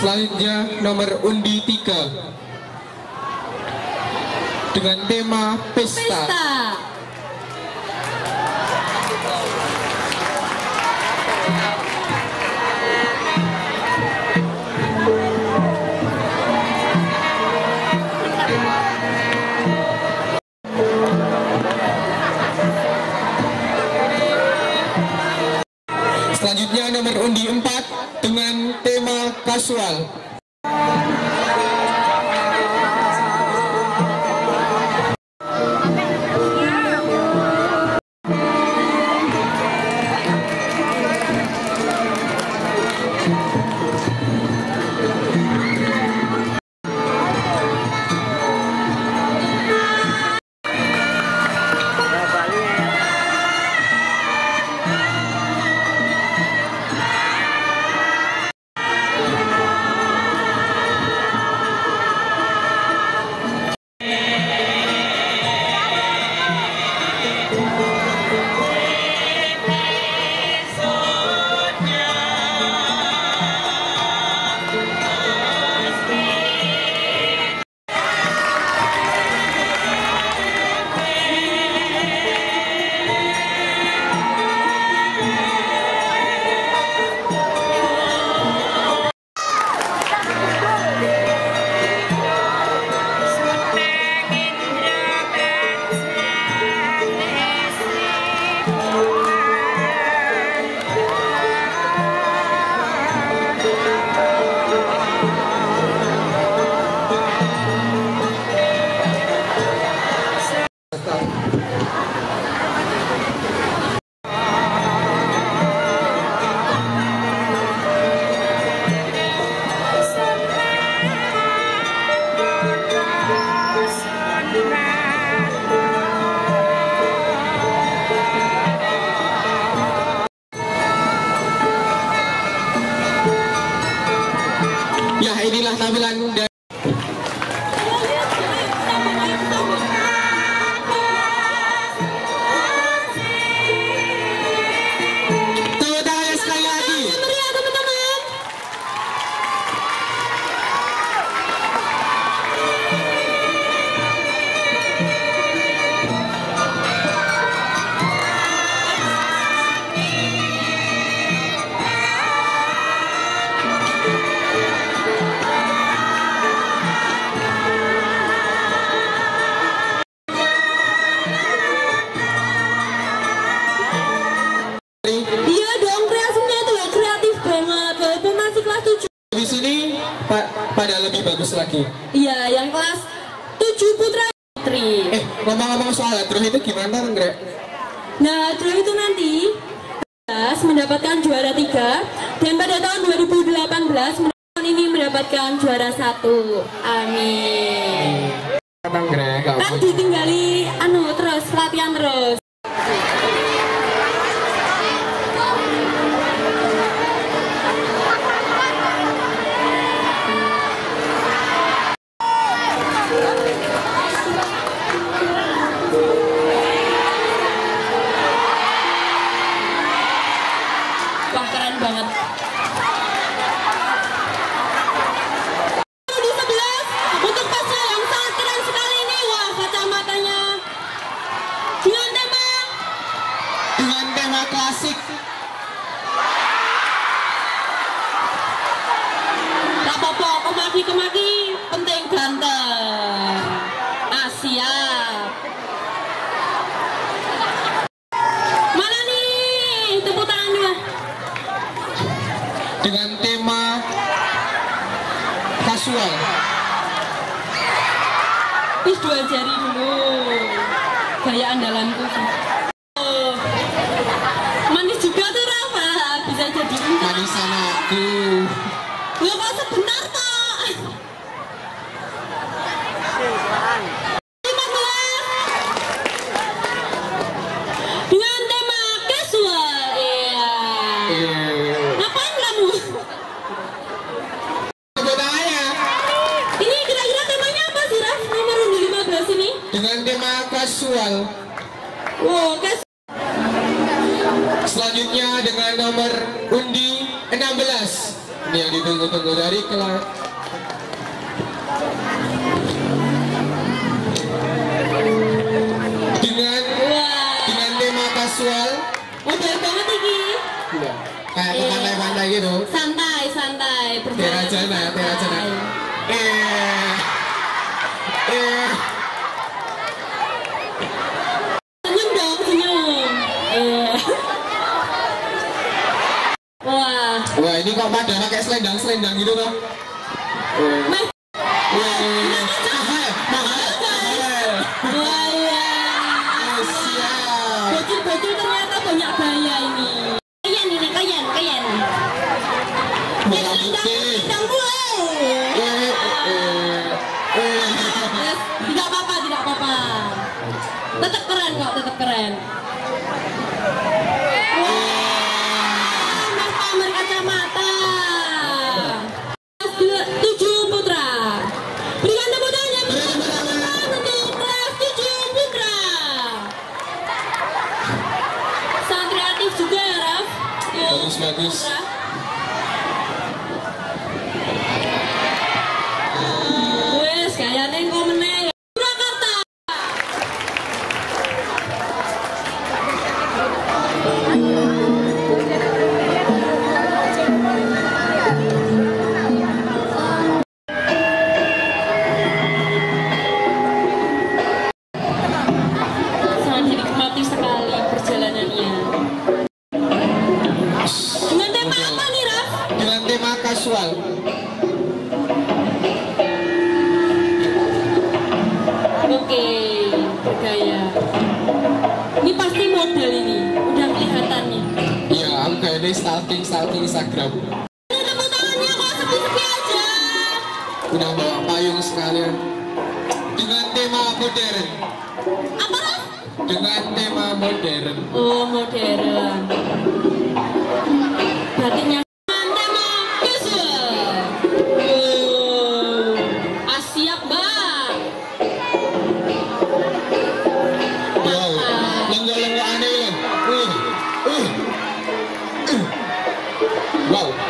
Selanjutnya nomor undi 3 dengan tema pesta. Selanjutnya nomor undi 4 dengan tema kasual. Ya, inilah tampilan dari tepuk tangan sekali lagi. Meriah teman-teman. Iya dong, kreasinya tuh kreatif banget. Walaupun masih kelas 7. Di sini pada lebih bagus lagi. Iya, yang kelas 7 putra putri. Ngomong-ngomong soal draw itu gimana, Ngre? Nah, draw itu nanti mendapatkan juara 3 dan pada tahun 2018 ini mendapatkan juara 1. Amin. Kan ditinggali terus latihan terus. Wah, keren banget. Di 11 untuk pasca yang sangat keren sekali ini. Wah, kacamatanya dengan tema klasik. Rapopo kemaki penting ganteng. Siap. Mana nih tepuk tangan dua. Dengan tema kasual. Ih, 2 jari dulu. Gaya andalanku sih. Oh. Manis juga tuh Rafa. Bisa jadi Manis anakku. Loh, kok sebentar kok. 15 dengan tema casual. Iya. Ngapain kamu? Ini kira-kira temanya apa sih, Raf? Nomor undi 15 ini? Dengan tema kasual. Wow, casual. Selanjutnya dengan nomor undi 16. Ini yang ditunggu-tunggu dari kelas dengan tema kasual. Model banget iki. Iya. Kayak ke pantai-pantai gitu. Santai. Terajana. Senyum dong, senyum. Wah, ini kok pada pakai selendang gitu toh? Mas. Bocil-bocil ternyata banyak gaya ini. Kalian. Selendang gue. Tidak apa-apa. Tetap keren. Mas pamer kacamata. 7 putra. Berikan tepuk tangan untuk kelas 7 putra. Sangat kreatif juga ya, Raf. Bagus. Wes, kayaknya engkau meneng. Surakarta. Sangat dinikmati sekali perjalanannya. Dengan tema apa nih, Raf? Dengan tema kasual. Oke, bergaya. Ini pasti model ini, udah kelihatan nih. Iya, aku kayak ini stalking Instagram. Ini tepuk tangannya kok sepi-sepi aja. Udah bawa payung sekalian. Dengan tema modern. Apa, Raf? Dengan tema modern. Oh, modern. Berarti dengan tema casual. Oh, siap, Mbak. Wow, lenggok aneh kan. Wow.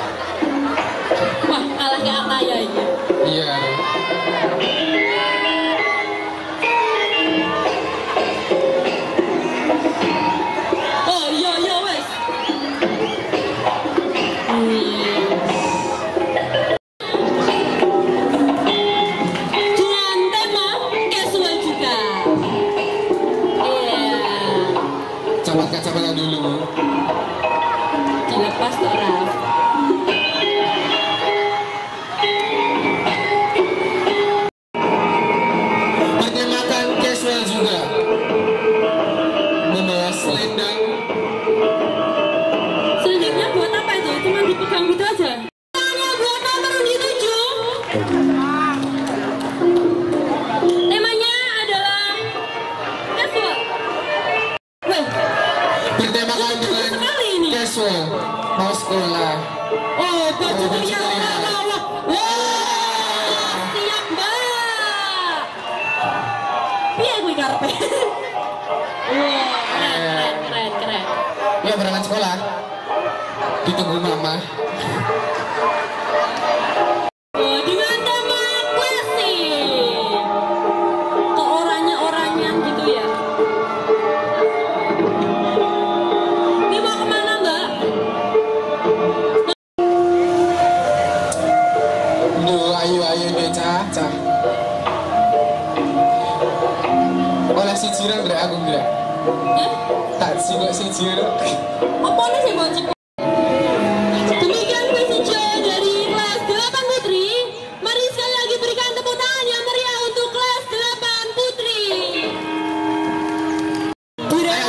Wah, kalah ke Ataya ini. Iya. Oh, iya, wes. Dengan tema casual juga. Iya. Coba kacamata dulu. Dilepas kok, Raf. Pernyamakan casual juga. Membawa selendang. Selendangnya buat apa itu? Cuma dipegang gitu aja. Tanya buat nomor undi 7. Temanya adalah casual. Weh, Bertemakan dengan sekali ini. casual. Mau sekolah. Oh, baju Oh, baju kuliah. kuliah. Wah, siap, Mbak. Piye kuwi karepe? Wah, keren. Ya berangkat sekolah. Ditunggu mama. Oh, dengan tema klasik. Kok oranye-oranye gitu ya? Ini mau kemana, Mbak? Duh, ayo deh, cah. Oleh si jiran dari aku enggak. Tak singok si jiran. Apa nih sih bocik? Demikian kuis hijau dari kelas 8 putri. Mari sekali lagi berikan tepuk tangan yang meriah untuk kelas 8 putri. Ayo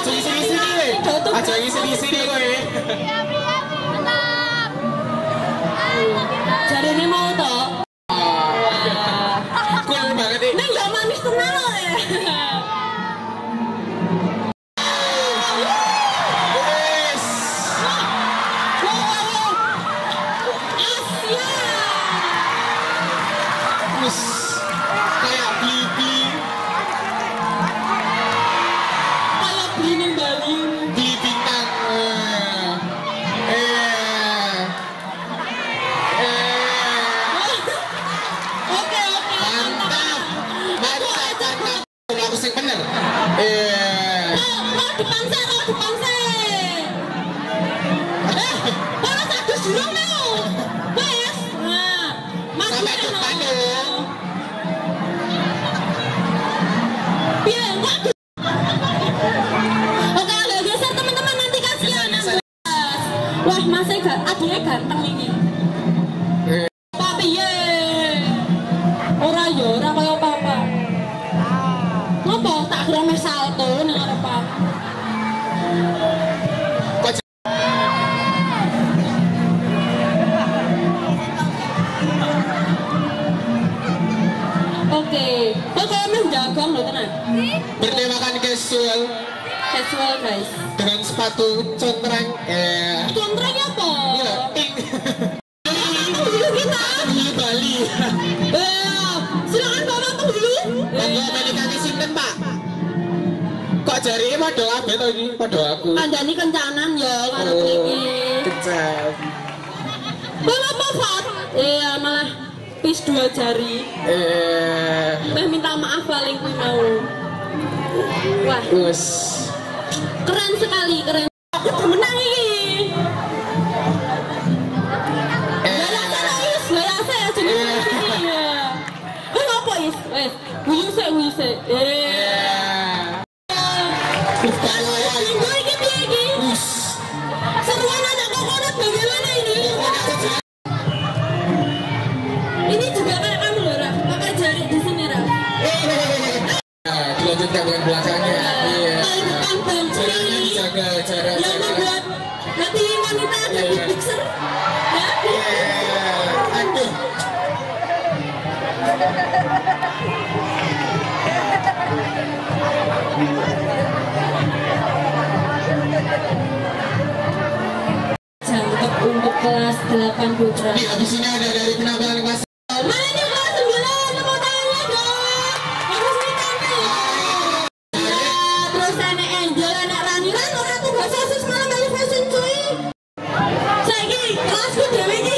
sini kowe. Jarine mau toh? Cool banget nih. Neng gak manis tenan loh ya. Yes. kaya apa-apa. Ngopo tak kira meh salto nang arepan. Oke, kok kayak meh dagang lho tenan. Bertemakan casual Guys. dengan sepatu contreng. Contreng apa? Iya, ting. Kita. Di Bali. Silakan Bapak penghulu. Monggo menikani sinten, Pak? Kok jarine padha kabeh to iki? Padha aku. Kandhani kencanan ya karo iki. Kecap. Bapak Fat. Iya, malah pis 2 jari. Meh minta maaf paling kuwi mau. Wah, Wes. keren sekali, keren. Aku menang iki. Gaya saya jenenge iki. Apa is? Guyu sik. Minggu iki piye iki? Seruan anak kokonat bagaimana ini? Ini juga kayak kamu loh, Raf. Pakai jari di sini, Raf. Dilanjutkan dengan belakangnya. Iya. Paling depan bang Caranya dijaga, cara. yang membuat hati wanita jadi pixel. Ya? Aduh. Cakep untuk kelas 8 putra. Nih, abis ini ada dari penampilan kelas. Mana nih kelas 9? Tepuk tangannya dong. Harus ditampil. Ya, terus anak Angel, anak Rani kan orang tuh bahasa sis malah balik fashion cuy. Saiki kelasku dewe iki.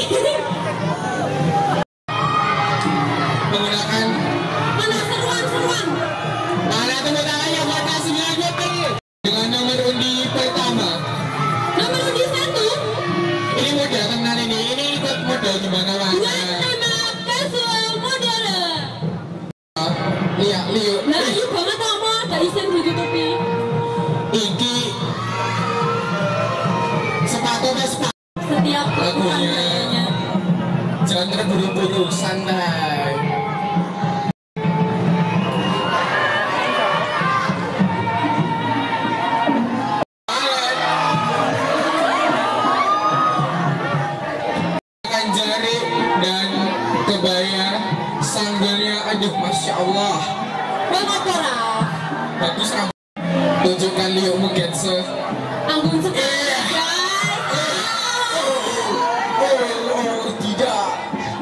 Menggunakan Mana seruan. mana tepuk tangannya buat kelas 9 Jepri. Dengan nomor undi pertama. Nomor undi 1. Ini model tenan ini ikut model gimana Dengan mana? tema casual modern. Liuk. Nah, iya banget sama ada isen ditutupi. Iki sepatu Vespa. Setiap Lagunya. kayaknya. Jangan terburu-buru, santai. Akan jari dan kebaya sanggulnya, aduh masya Allah. Bang apa Raf? Bagus Ram. Tunjukkan liukmu Gense. Anggun sekali guys. Tidak.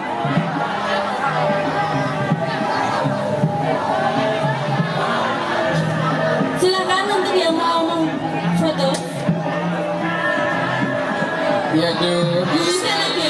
Silakan untuk yang mau foto. Ya duh. Bisa lagi.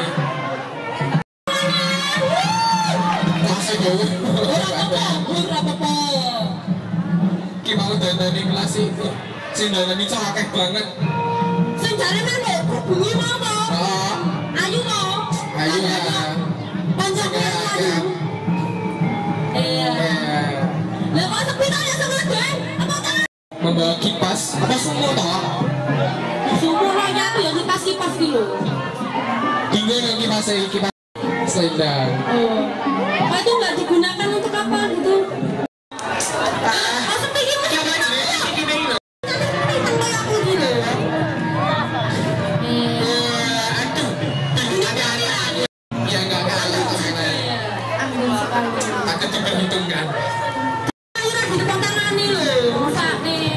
Masih jauh. Berapa? Ki mau dandani kelas itu. Sing dandani cakep banget. Sing jare mana? Bunyi apa? Oh, Ayu mau. ayo lah. Panjang ayu. Iya. Lah kok sepi ta ya sama deh? Apa ta? Membawa kipas. Apa semua toh? Sumur aja tuh yang kipas-kipas gitu. Bingung yang kipas selendang. Oh. Apa itu nggak digunakan untuk apa gitu? Masa pikir Coba jadi ini loh. tempat aku gitu. Aduh. Hati-hati. Ya nggak kalah sebenarnya. Anggun sekali. Ada diperhitungkan. Ayo di depan tangan nih loh, masa nih.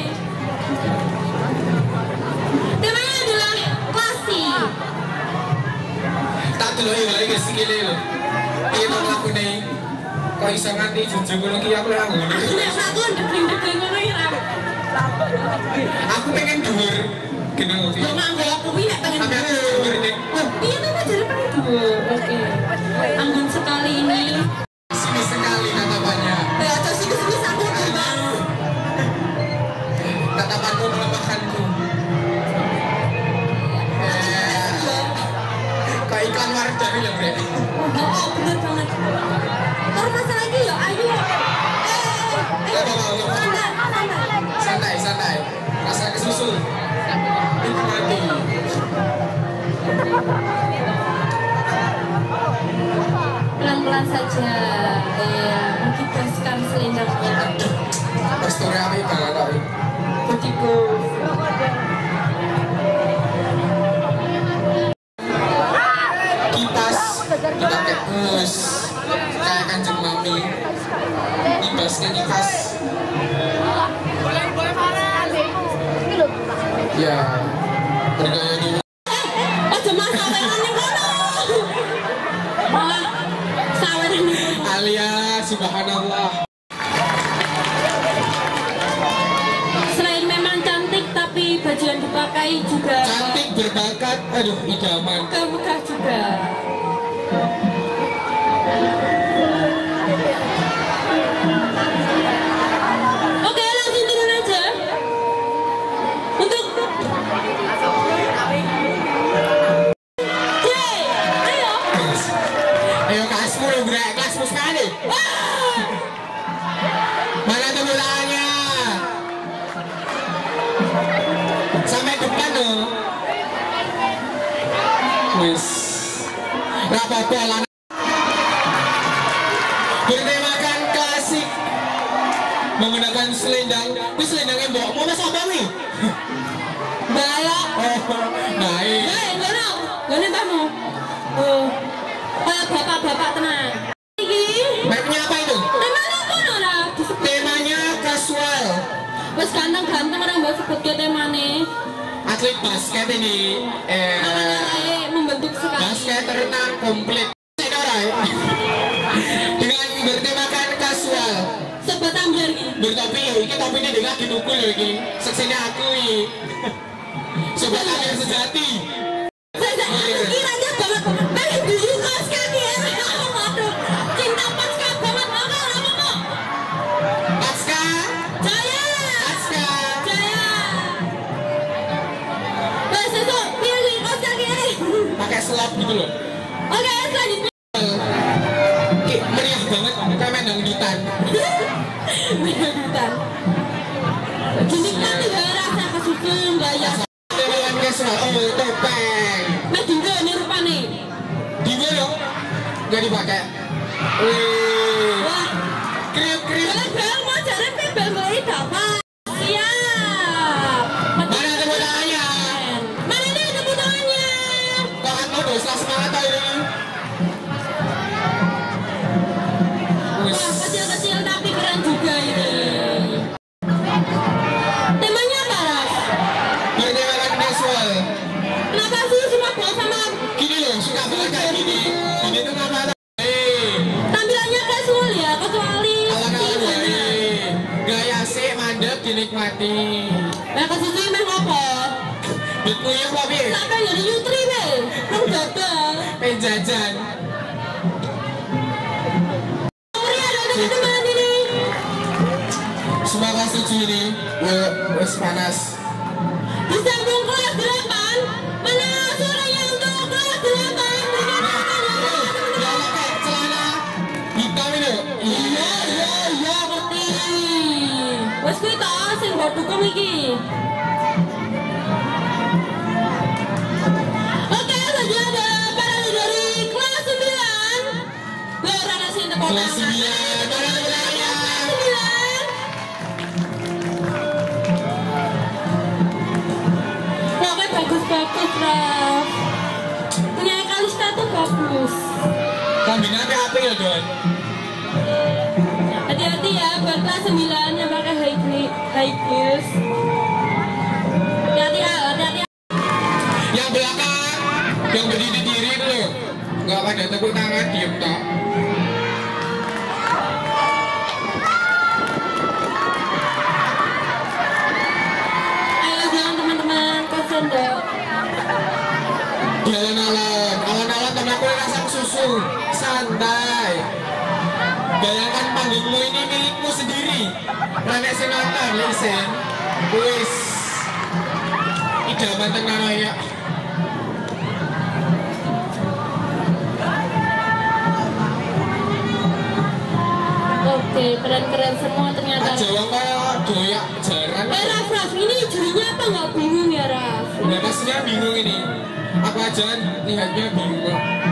Temanya adalah klasik. Tak dulu ya guys sikile lho. Iki to lakune. Kok iso nganti jujur ngono ki aku ora ngono. Nek satu degring-degring ngono ya Raf. Aku pengen dhuwur. Gini ngono. Yo nganggo aku kuwi nek pengen. Tapi aku dhuwur nih. Oh, iya tuh jadi pengen dhuwur. Oke. Anggun sekali ini. Sini sekali tatapannya. Ya terus iki aku Bang. Tatapanmu melemahkanku. Kayak iklan wardah ya, Bre. Oh, bener banget. Terus masalah iki ya ayo. Santai. Rasa kesusul. Itu mati. Pelan-pelan saja. rame. Kipasnya kipas. Ya, bergaya dulu. Aja mas saweran ning kono. Malah saweran ning kono. Alias subhanallah. Selain memang cantik tapi baju yang dipakai juga Cantik berbakat, aduh idaman. megah juga. Oke, langsung turun aja. Untuk Jay, ayo. Ayo kelasmu lo gerak, kelasmu sekali. Wah! Mana tuh bolanya? Sampai depan loh. Wis. Rapopo lan. Bertemakan klasik menggunakan selendang. Ini selendangnya mbokmu mas apa nih? Balok. Oh, baik. Gak mbahmu. Oh. Kayak bapak-bapak tenang. Iki. Mereknya apa itu? Temanya apa ora? Temanya kasual. Wes ganteng-ganteng orang mbak sebut ke temane. Atlet basket ini. Anak-anaknya membentuk sekali. Basket renang komplit. Dengan bertemakan kasual. Sobat ambil iki. Bertopi, ini topinya dia lagi nukul loh ini. Seksinya aku ini. Sobat ambil sejati. Saya kiranya banget. Pengen dulu kaos kaki ya. Aduh, cinta pasca banget. Apa kok? Pasca. Jaya. Pasca. Jaya. Wes sesuk pilih kaos kaki ini. Pakai selop gitu loh. Oke, selanjutnya. Meriah banget, kayak main dangdutan. Menyambutan. Dinikmati ya rasa kesusun gaya. Dengan kasual, oh topeng. Mas Dinda ini rupanya. Di mana? Gak dipakai. Wih. Wah, Kriuk-kriuk. bel mau jalan bel mau dapat. Siap. Mana tepuk tangannya? Mana nih tepuk tangannya? Kok kan mau dosa semangat aja ini? Wah, kecil-kecil tapi keren juga ini. Temanya apa, Ras? Bertemakan kasual. Kenapa sih cuma bawa sama Gini loh, suka banget kayak gini. Ini tuh nama tampilannya casual ya, kecuali ala-ala gaya sih mandek dinikmati. nah kesusun main apa? Duitmu ya Bobi, Sampai jadi yutri be, nang dadal. penjajan. Sorry ada teman-teman ini. Semoga setuju ini. Wes panas. Disambung kelas 8. Mana suaranya untuk kelas 8? Dia pakai celana hitam itu. Iya, ngerti. Wes kuwi ta sing mbok dukung iki. Oke, selanjutnya ada para dari kelas 9. Ora ana sing tepuk Kelas tangan. 9, mana bolanya? Pokoknya bagus-bagus, Raf. Punya Kalista tuh bagus. Kombinasi apa ya Don? Hati-hati ya, buat kelas 9 yang pakai high heels. Hati-hati ya, hati-hati ya. Yang belakang, yang berdiri diri itu loh. Gak pada tepuk tangan, diem tak. Ayo jangan teman-teman, kasian dong. Jalan-jalan, alon-alon temanku rasa susu, santai. Bayangkan panggungmu ini milikmu sendiri. Nenek si nonton, listen. Wis, idaman tenan ya. Oke, keren-keren semua ternyata. Aja wong kaya doyak jaran. Raf, ini jurinya apa nggak bingung ya, Raf? Nah, pastinya bingung ini. Aku aja lihatnya bingung.